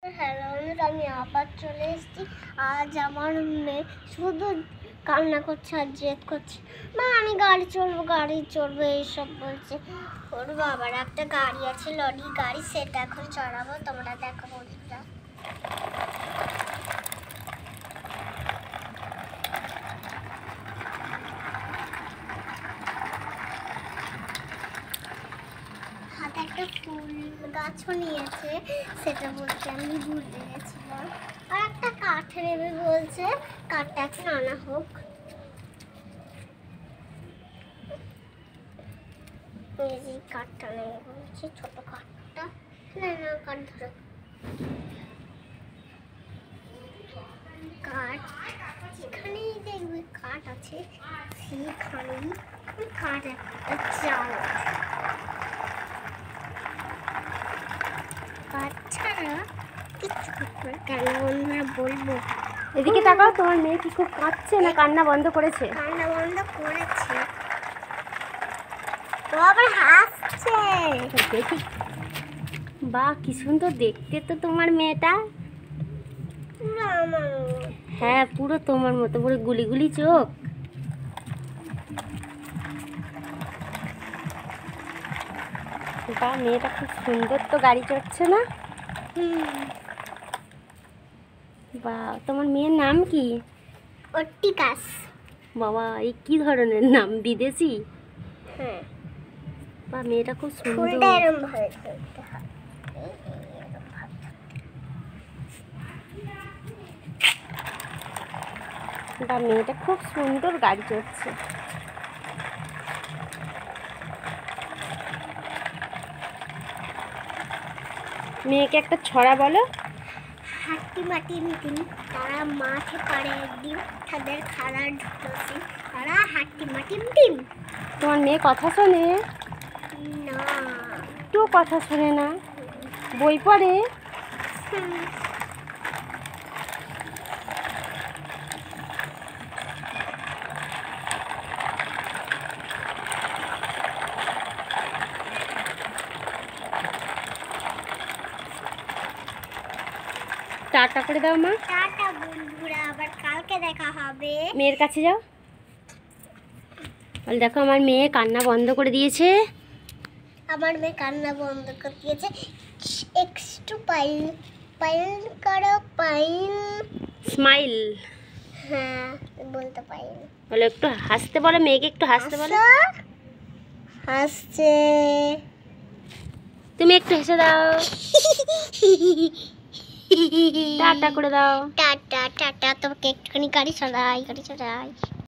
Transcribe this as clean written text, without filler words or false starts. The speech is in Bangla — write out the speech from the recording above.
হ্যালো বন্ধুরা, আমি আবার চলে এসেছি। আজ আমার মেয়ে শুধু কান্না করছে আর জেদ করছে, মা আমি গাড়ি চড়বো এইসব বলছে। ওর বাবার একটা গাড়ি আছে, লরি গাড়ি, সেটা এখন চড়াবো। তোমরা দেখো বন্ধুরা। হাতে একটা ফুল গাছও নিয়েছে, সেটা বলতে আমি ভুলে গেছিলাম। আর একটা কাঠ নেবে বলছে, কাঠটা এখন আনা হোক। এই যে কাঠটা নেবে বলছে, ছোট কাঠটা। না না, কাঠ ধরো। কাঠ যেখানেই দেখবে কাঠ আছে, সেখানেই কাঠ একটা চাল আছে। কাঠ ছাড়া কিচ্ছু করবে কেন বন্ধুরা বলবো। এদিকে তাকাও, তোমার মেয়ে কি খুব কাঁদছে না কান্না বন্ধ করেছে? কান্না বন্ধ করেছে, ও আবার হাসছে। দেখি, বাহ কি সুন্দর দেখতে তো তোমার মেয়েটা। পুরো আমার হ্যাঁ, পুরো তোমার মতো, পুরো গুলি গুলি চোখ। বাহ, মেয়েটা খুব সুন্দর তো গাড়ি চড়ছে না? বাহ, তোমার মেয়ের নাম কি? অট্টিকাস। বাবা, এই কি ধরনের নাম, বিদেশি? হ্যাঁ, বাহ, মেয়েটা খুব সুন্দর। ফুলটা এরকম ভাবে ধরতে হয়। বাহ, মেয়েটা খুব সুন্দর গাড়ি চড়ছে। মেয়েকে একটা ছড়া বলো। হাট্টি মাটি মিটিং, তারা মাঠে পাড়ে একদিন, তাদের খালার ঢুকছি, তারা হাট্টি মাটি মিটিং। তোমার মেয়ে কথা শোনে? না। একটু কথা শোনে না, বই পড়ে। টাটা করে দাও মা। টাটা বন্ধুরা, আবার কালকে দেখা হবে। মেয়ের কাছে যাও, বল দেখো আমার মেয়ে কান্না বন্ধ করে দিয়েছে। আমার মেয়ে কান্না বন্ধ করে দিয়েছে। একটু পাইল পাইল করো, পাইল। স্মাইল হ্যাঁ, বলতে পাইল। বলো, একটু হাসতে বলো মেয়েকে, একটু হাসতে বলো। হাসছে। তুমি একটু হেসে দাও, টাটা করে দাও। টাটা টাটা, তোমাকে একটুখানি গাড়ি চড়াই।